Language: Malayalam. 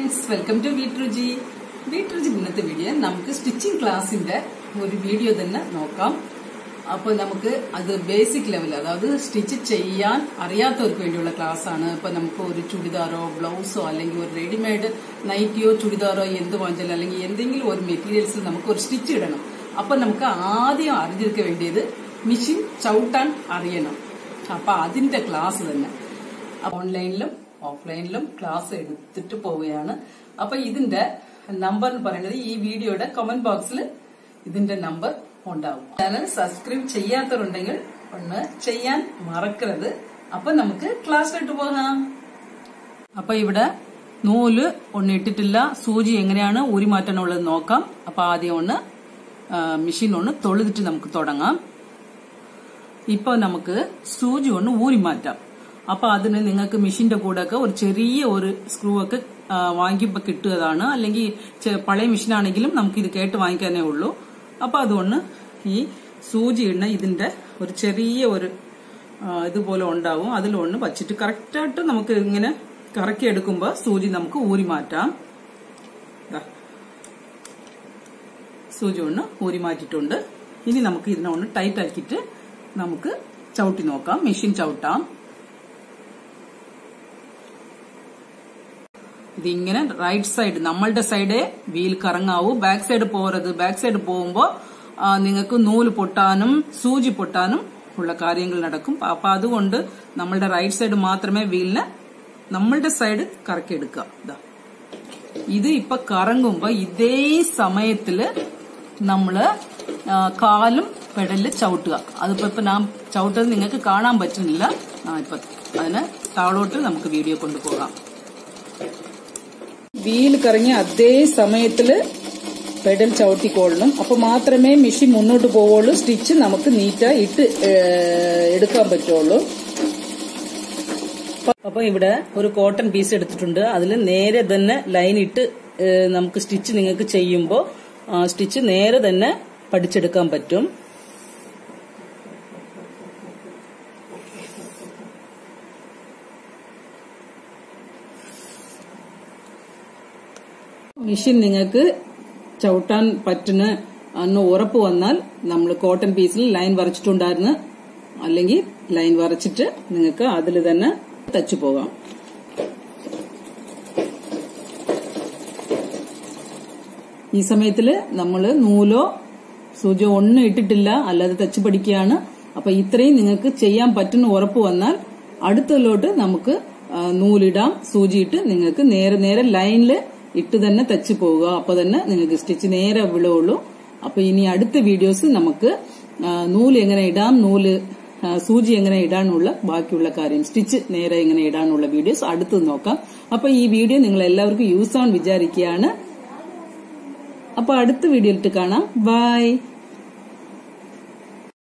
Friends, welcome to Veetturuchi. Veetturuchi ഇന്നത്തെ വീഡിയോ നമുക്ക് സ്റ്റിച്ചിങ് ക്ലാസിന്റെ ഒരു വീഡിയോ തന്നെ നോക്കാം. അപ്പോൾ നമുക്ക് അത് ബേസിക് ലെവൽ, അതായത് സ്റ്റിച്ച് ചെയ്യാൻ അറിയാത്തവർക്ക് വേണ്ടിയുള്ള ക്ലാസ് ആണ്. ഇപ്പൊ നമുക്ക് ഒരു ചുടിദാറോ ബ്ലൗസോ അല്ലെങ്കിൽ ഒരു റെഡിമെയ്ഡ് നൈറ്റിയോ ചുടിദാറോ എന്ത് വാങ്ങിച്ചാലും അല്ലെങ്കിൽ എന്തെങ്കിലും ഒരു മെറ്റീരിയൽസിൽ നമുക്ക് ഒരു സ്റ്റിച്ച് ഇടണം. അപ്പൊ നമുക്ക് ആദ്യം അറിഞ്ഞിരിക്കാൻ വേണ്ടിയത് മെഷീൻ ചവിട്ടാൻ അറിയണം. അപ്പൊ അതിന്റെ ക്ലാസ് തന്നെ ഓൺലൈനിലും ഓഫ്ലൈനിലും ക്ലാസ് എടുത്തിട്ട് പോവുകയാണ്. അപ്പൊ ഇതിന്റെ നമ്പർ എന്ന് പറയുന്നത് ഈ വീഡിയോയുടെ കമന്റ് ബോക്സിൽ ഇതിന്റെ നമ്പർ ഉണ്ടാവും. ചാനൽ സബ്സ്ക്രൈബ് ചെയ്യാത്തവരുണ്ടെങ്കിൽ ഒന്ന് ചെയ്യാൻ മറക്കരുത്. അപ്പൊ നമുക്ക് ക്ലാസ്സിലോട്ട് പോകാം. അപ്പൊ ഇവിടെ നൂല് ഒന്ന് ഇട്ടിട്ടില്ല. സൂചി എങ്ങനെയാണ് ഊരി മാറ്റാനുള്ളത് നോക്കാം. അപ്പൊ ആദ്യം ഒന്ന് മെഷീൻ ഒന്ന് തൊഴുതിട്ട് നമുക്ക് തുടങ്ങാം. ഇപ്പൊ നമുക്ക് സൂചി ഒന്ന് ഊരി മാറ്റാം. അപ്പൊ അതിന് നിങ്ങൾക്ക് മെഷീന്റെ കൂടെ ഒക്കെ ഒരു ചെറിയ ഒരു സ്ക്രൂ ഒക്കെ വാങ്ങിക്കുമ്പോ കിട്ടുന്നതാണ്. അല്ലെങ്കിൽ പഴയ മെഷീനാണെങ്കിലും നമുക്ക് ഇത് കേട്ട് വാങ്ങിക്കാനേ ഉള്ളൂ. അപ്പൊ അതുകൊണ്ട് ഈ സൂചി ഇടുന്ന ഇതിന്റെ ഒരു ചെറിയ ഒരു ഇതുപോലെ ഉണ്ടാവും. അതിലൊന്ന് വച്ചിട്ട് കറക്റ്റായിട്ട് നമുക്ക് ഇങ്ങനെ കറക്കി എടുക്കുമ്പോ സൂചി നമുക്ക് ഊരി മാറ്റാം. സൂചി ഒന്ന് ഊരി മാറ്റിയിട്ടുണ്ട്. ഇനി നമുക്ക് ഇതിനെ ഒന്ന് ടൈറ്റ് ആക്കിയിട്ട് നമുക്ക് ചവിട്ടി നോക്കാം. മെഷീൻ ചവിട്ടാം. ഇതിങ്ങനെ റൈറ്റ് സൈഡ്, നമ്മളുടെ സൈഡേ വീൽ കറങ്ങാവൂ. ബാക്ക് സൈഡ് പോകരുത്. ബാക്ക് സൈഡ് പോകുമ്പോ നിങ്ങൾക്ക് നൂല് പൊട്ടാനും സൂചി പൊട്ടാനും ഉള്ള കാര്യങ്ങൾ നടക്കും. അപ്പൊ അതുകൊണ്ട് നമ്മളുടെ റൈറ്റ് സൈഡ് മാത്രമേ വീലിനെ നമ്മളുടെ സൈഡ് കറക്കിയെടുക്കുക. ഇത് ഇപ്പൊ കറങ്ങുമ്പോ ഇതേ സമയത്തില് നമ്മള് കാലും പെടലില് ചവിട്ടുക. അതിപ്പോ ഞാൻ ചവിട്ടത് നിങ്ങൾക്ക് കാണാൻ പറ്റുന്നില്ല. ഇപ്പൊ അതിന് താഴോട്ട് നമുക്ക് വീഡിയോ കൊണ്ടുപോകാം. വീൽ കറങ്ങി അതേ സമയത്തില് പെഡൽ ചവിട്ടിക്കൊള്ളണം. അപ്പൊ മാത്രമേ മെഷീൻ മുന്നോട്ട് പോവുള്ളൂ. സ്റ്റിച്ച് നമുക്ക് നീറ്റായി ഇട്ട് എടുക്കാൻ പറ്റുള്ളൂ. അപ്പൊ ഇവിടെ ഒരു കോട്ടൺ പീസ് എടുത്തിട്ടുണ്ട്. അതിൽ നേരെ തന്നെ ലൈൻ ഇട്ട് നമുക്ക് സ്റ്റിച്ച് നിങ്ങൾക്ക് ചെയ്യുമ്പോ സ്റ്റിച്ച് നേരെ തന്നെ പഠിച്ചെടുക്കാൻ പറ്റും. മെഷീൻ നിങ്ങൾക്ക് ചവിട്ടാൻ പറ്റുന്ന അന്ന് ഉറപ്പ് വന്നാൽ നമ്മൾ കോട്ടൺ പീസിൽ ലൈൻ വരച്ചിട്ടുണ്ടായിരുന്നു. അല്ലെങ്കിൽ ലൈൻ വരച്ചിട്ട് നിങ്ങൾക്ക് അതിൽ തന്നെ തച്ചു പോകാം. ഈ സമയത്തില് നമ്മള് നൂലോ സൂചിയോ ഒന്നും ഇട്ടിട്ടില്ല, അല്ലാതെ തച്ചു പഠിക്കുകയാണ്. അപ്പൊ ഇത്രയും നിങ്ങൾക്ക് ചെയ്യാൻ പറ്റുന്ന ഉറപ്പ് വന്നാൽ അടുത്തതിലോട്ട് നമുക്ക് നൂലിടാം. സൂചിയിട്ട് നിങ്ങൾക്ക് നേരെ നേരെ ലൈനില് ഇട്ട് തന്നെ തച്ചു പോവുക. അപ്പൊ തന്നെ നിങ്ങൾക്ക് സ്റ്റിച്ച് നേരെ വിടുള്ളൂ. അപ്പൊ ഇനി അടുത്ത വീഡിയോസ് നമുക്ക് നൂല് എങ്ങനെ ഇടാം, സൂചി എങ്ങനെ ഇടാനുള്ള ബാക്കിയുള്ള കാര്യം, സ്റ്റിച്ച് നേരെ എങ്ങനെ ഇടാനുള്ള വീഡിയോസ് അടുത്ത് നോക്കാം. അപ്പൊ ഈ വീഡിയോ നിങ്ങൾ എല്ലാവർക്കും യൂസ് ആവാൻ വിചാരിക്കുകയാണ്. അപ്പൊ അടുത്ത വീഡിയോയിലിട്ട് കാണാം. ബൈ.